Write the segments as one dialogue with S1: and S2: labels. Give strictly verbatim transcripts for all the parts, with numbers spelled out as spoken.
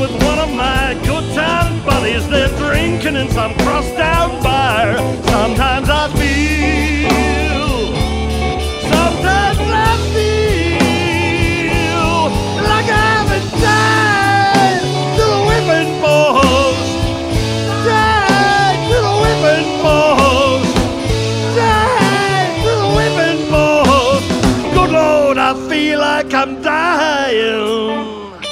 S1: with one of my good time buddies. They're drinking in some crossed out bar. Sometimes I feel, sometimes I feel like I haven't died to the whipping post, died to the whipping post, died to the whipping post. Good Lord, I feel like I'm dying.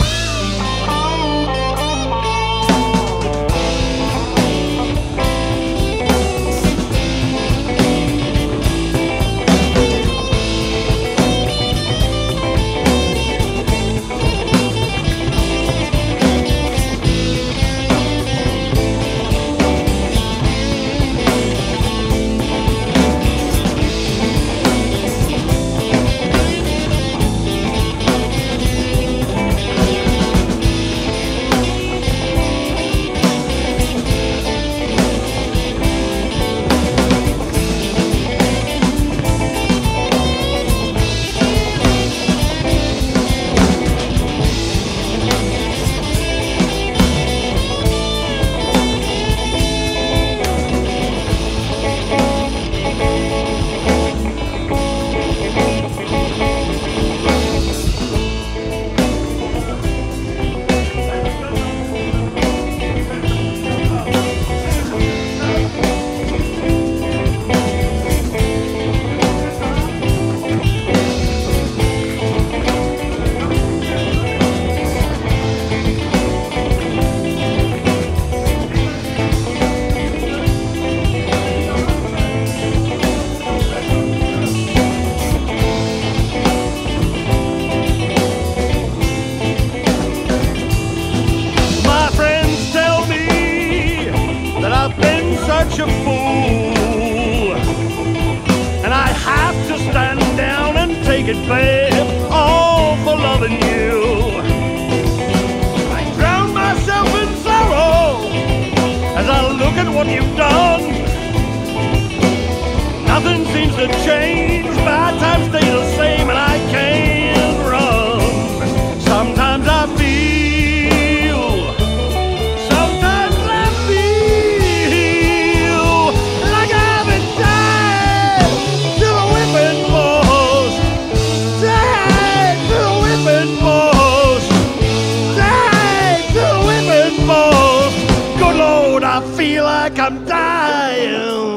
S1: Such a fool, and I have to stand down and take it, babe, all for loving you. I drown myself in sorrow as I look at what you've done. Nothing seems to change, bad times stay the same, and I can't run. Sometimes I feel, sometimes I feel like I haven't died to the whipping post, died to the whipping post, died to the whipping post. Good Lord, I feel like I'm dying.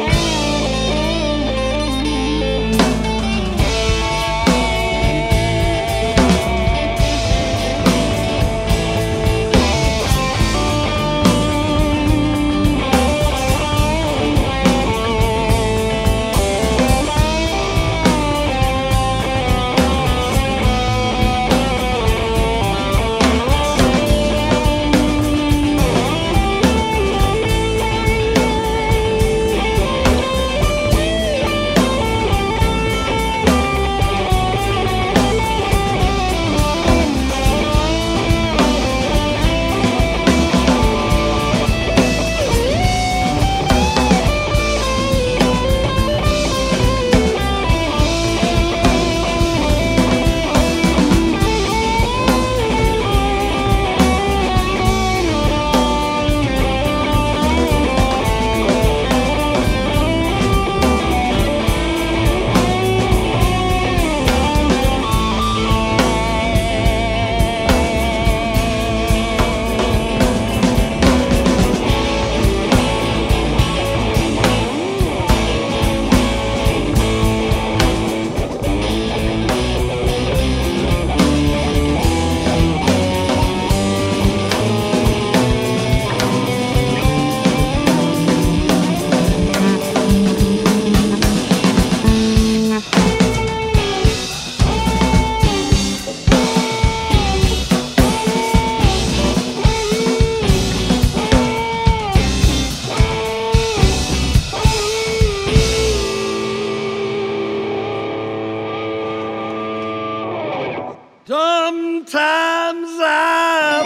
S1: Sometimes I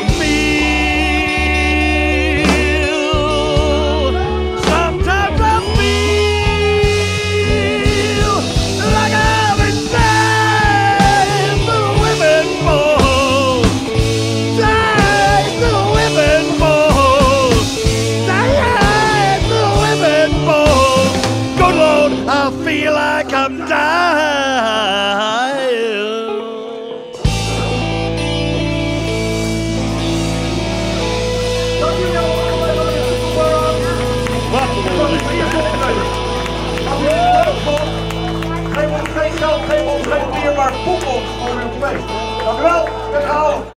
S1: feel, sometimes I feel like I've been dying to the whipping post, dying
S2: naar Poepel gewoon weer geweest. Dank u wel, met gehouden.